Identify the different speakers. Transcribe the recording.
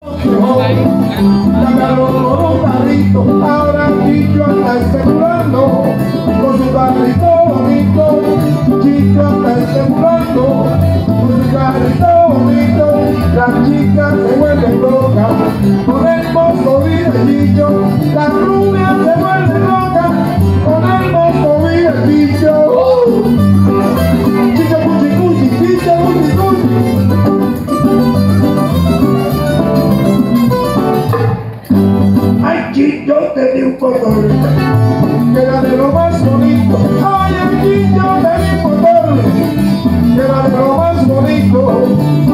Speaker 1: Con un carrito, ahora Chicho está sembrando, con su carrito bonito, Chicho está sembrando, con su carrito bonito, la chica se vuelve loca, con el mozo vive Chicho, la rubia se vuelve loca, con el mozo vive Chicho. Chicho cuchi cuchi, Chicho cuchi cuchi. Ay, Chicho tenía un motor que era de lo más bonito. Ay, el Chicho tenía un motor que era de lo más bonito.